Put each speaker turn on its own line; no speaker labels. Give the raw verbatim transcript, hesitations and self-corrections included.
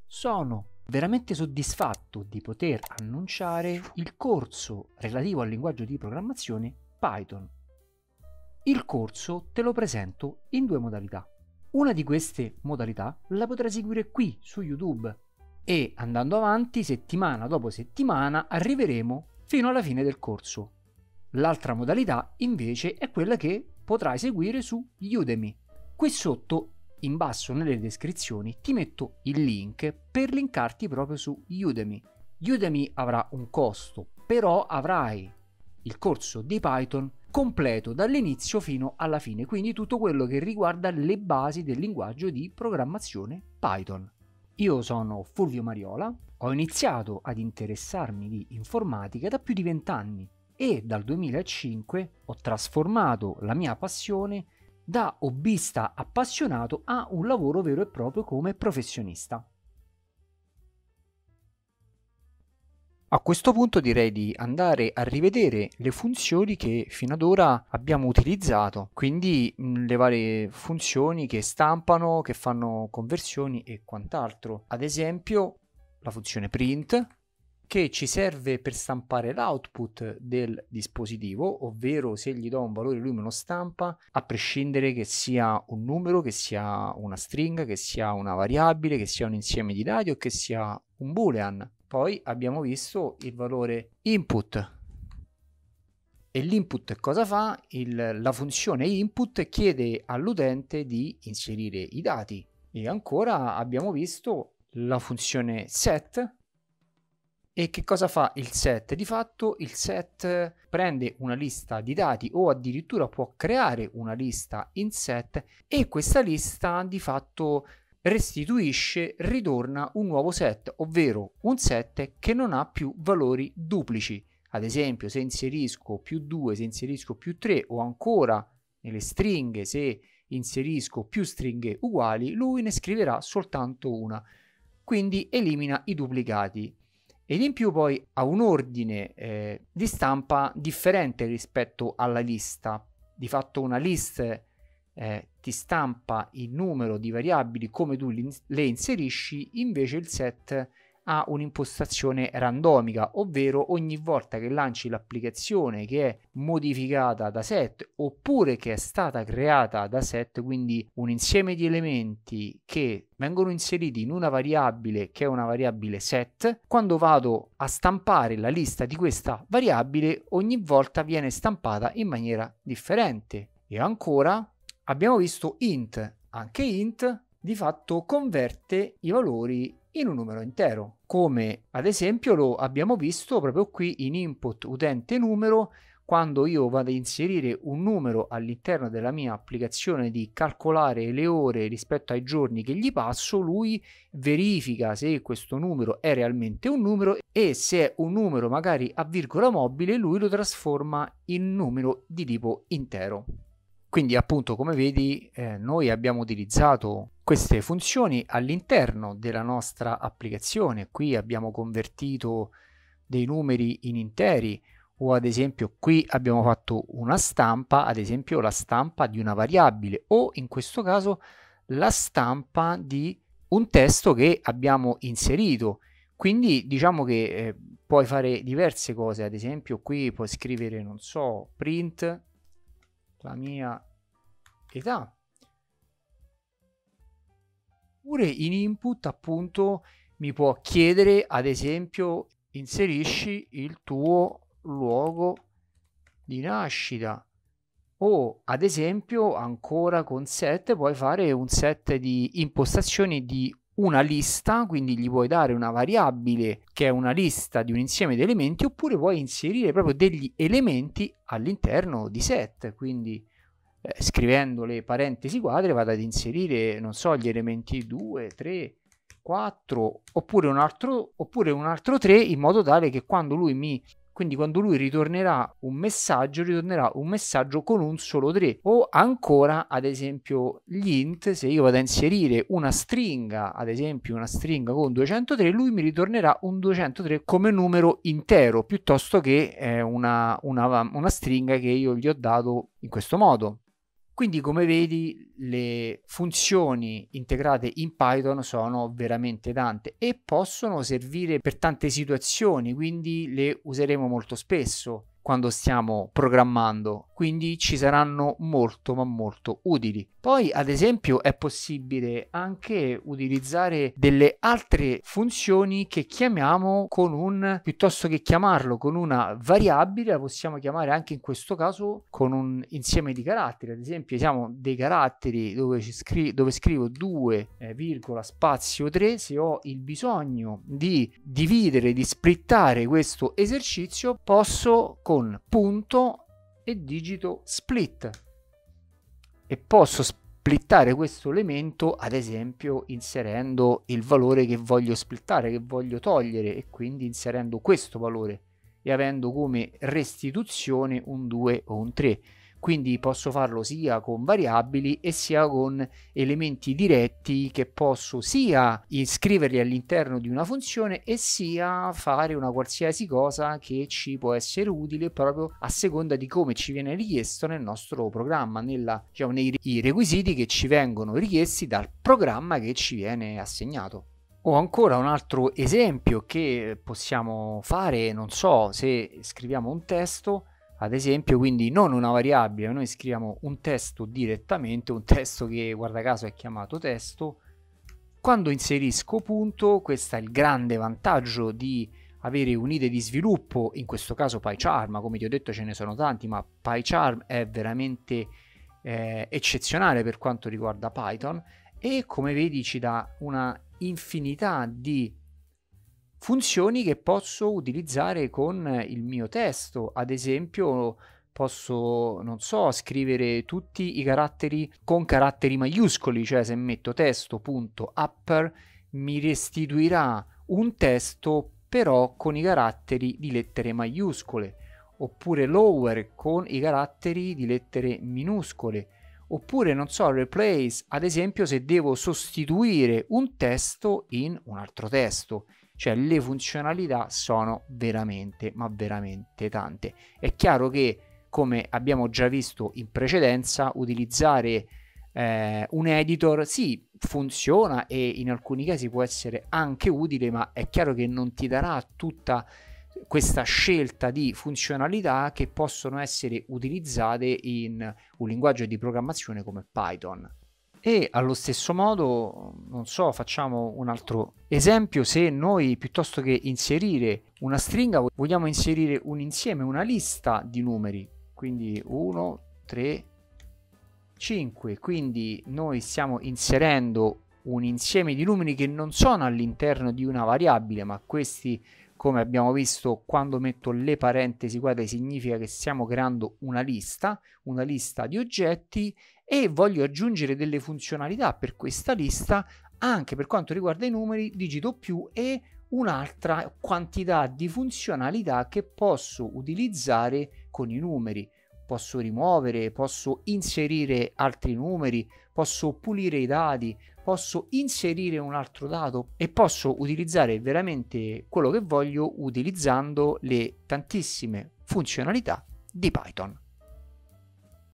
Sono veramente soddisfatto di poter annunciare il corso relativo al linguaggio di programmazione Python. Il corso te lo presento in due modalità. Una di queste modalità la potrai seguire qui su YouTube e andando avanti settimana dopo settimana arriveremo fino alla fine del corso. L'altra modalità invece è quella che potrai seguire su Udemy. Qui sotto in basso nelle descrizioni ti metto il link per linkarti proprio su Udemy. Udemy avrà un costo, però avrai il corso di Python completo dall'inizio fino alla fine, quindi tutto quello che riguarda le basi del linguaggio di programmazione Python. Io sono Fulvio Mariola, ho iniziato ad interessarmi di informatica da più di vent'anni e dal duemilacinque ho trasformato la mia passione da hobbista appassionato a un lavoro vero e proprio come professionista. A questo punto direi di andare a rivedere le funzioni che fino ad ora abbiamo utilizzato, quindi mh, le varie funzioni che stampano, che fanno conversioni e quant'altro. Ad esempio la funzione print, che ci serve per stampare l'output del dispositivo, ovvero se gli do un valore lui me lo stampa, a prescindere che sia un numero, che sia una stringa, che sia una variabile, che sia un insieme di dati o che sia un boolean. Poi abbiamo visto il valore input e l'input cosa fa? Il, la funzione input chiede all'utente di inserire i dati e ancora abbiamo visto la funzione set. E che cosa fa il set? Di fatto il set prende una lista di dati o addirittura può creare una lista in set e questa lista di fatto restituisce, ritorna un nuovo set, ovvero un set che non ha più valori duplici. Ad esempio se inserisco più due, se inserisco più tre o ancora nelle stringhe se inserisco più stringhe uguali, lui ne scriverà soltanto una. Quindi elimina i duplicati. Ed in più poi ha un ordine eh, di stampa differente rispetto alla lista. Di fatto una list eh, ti stampa il numero di variabili come tu le inserisci, invece il set ha un'impostazione randomica, ovvero ogni volta che lanci l'applicazione che è modificata da set oppure che è stata creata da set, quindi un insieme di elementi che vengono inseriti in una variabile che è una variabile set, quando vado a stampare la lista di questa variabile ogni volta viene stampata in maniera differente. E ancora abbiamo visto int, anche int di fatto converte i valori in un numero intero, come ad esempio lo abbiamo visto proprio qui in input utente numero. Quando io vado ad inserire un numero all'interno della mia applicazione di calcolare le ore rispetto ai giorni che gli passo, lui verifica se questo numero è realmente un numero e se è un numero magari a virgola mobile lui lo trasforma in numero di tipo intero. Quindi appunto come vedi eh, noi abbiamo utilizzato queste funzioni all'interno della nostra applicazione. Qui abbiamo convertito dei numeri in interi o ad esempio qui abbiamo fatto una stampa, ad esempio la stampa di una variabile o in questo caso la stampa di un testo che abbiamo inserito. Quindi diciamo che eh, puoi fare diverse cose, ad esempio qui puoi scrivere non so print la mia età, oppure in input appunto mi può chiedere ad esempio inserisci il tuo luogo di nascita o ad esempio ancora con set puoi fare un set di impostazioni di una lista, quindi gli puoi dare una variabile che è una lista di un insieme di elementi oppure puoi inserire proprio degli elementi all'interno di set, quindi eh, scrivendo le parentesi quadre vado ad inserire non so gli elementi due, tre, quattro oppure un altro oppure un altro tre in modo tale che quando lui mi quindi quando lui ritornerà un messaggio ritornerà un messaggio con un solo tre. O ancora ad esempio gli int, se io vado a inserire una stringa, ad esempio una stringa con duecentotre, lui mi ritornerà un duecentotre come numero intero piuttosto che eh, una, una, una stringa che io gli ho dato in questo modo. Quindi come vedi le funzioni integrate in Python sono veramente tante e possono servire per tante situazioni, quindi le useremo molto spesso quando stiamo programmando, quindi ci saranno molto ma molto utili. Poi ad esempio è possibile anche utilizzare delle altre funzioni che chiamiamo con un, piuttosto che chiamarlo con una variabile, la possiamo chiamare anche in questo caso con un insieme di caratteri. Ad esempio siamo dei caratteri dove, ci scri- dove scrivo due, eh, virgola, spazio tre, se ho il bisogno di dividere, di splittare questo esercizio, posso con punto e digito split e posso splittare questo elemento, ad esempio inserendo il valore che voglio splittare, che voglio togliere, e quindi inserendo questo valore e avendo come restituzione un due o un tre. Quindi posso farlo sia con variabili e sia con elementi diretti che posso sia iscriverli all'interno di una funzione e sia fare una qualsiasi cosa che ci può essere utile proprio a seconda di come ci viene richiesto nel nostro programma, nella, diciamo, nei requisiti che ci vengono richiesti dal programma che ci viene assegnato. O ancora un altro esempio che possiamo fare, non so, se scriviamo un testo, ad esempio, quindi non una variabile, noi scriviamo un testo direttamente, un testo che guarda caso è chiamato testo. Quando inserisco punto, questo è il grande vantaggio di avere un'ide di sviluppo, in questo caso PyCharm, ma come ti ho detto ce ne sono tanti, ma PyCharm è veramente eh, eccezionale per quanto riguarda Python, e come vedi ci dà una infinità di funzioni che posso utilizzare con il mio testo. Ad esempio posso, non so, scrivere tutti i caratteri con caratteri maiuscoli, cioè se metto testo.upper mi restituirà un testo però con i caratteri di lettere maiuscole, oppure lower con i caratteri di lettere minuscole, oppure non so, replace ad esempio se devo sostituire un testo in un altro testo. Cioè le funzionalità sono veramente ma veramente tante. È chiaro che, come abbiamo già visto in precedenza, utilizzare eh, un editor sì funziona e in alcuni casi può essere anche utile, ma è chiaro che non ti darà tutta questa scelta di funzionalità che possono essere utilizzate in un linguaggio di programmazione come Python. E allo stesso modo, non so, facciamo un altro esempio: se noi piuttosto che inserire una stringa vogliamo inserire un insieme, una lista di numeri, quindi uno, tre, cinque, quindi noi stiamo inserendo un insieme di numeri che non sono all'interno di una variabile, ma questi, come abbiamo visto, quando metto le parentesi quadre significa che stiamo creando una lista, una lista di oggetti, e voglio aggiungere delle funzionalità per questa lista anche per quanto riguarda i numeri, digito più e un'altra quantità di funzionalità che posso utilizzare con i numeri. Posso rimuovere, posso inserire altri numeri, posso pulire i dati, posso inserire un altro dato e posso utilizzare veramente quello che voglio utilizzando le tantissime funzionalità di Python.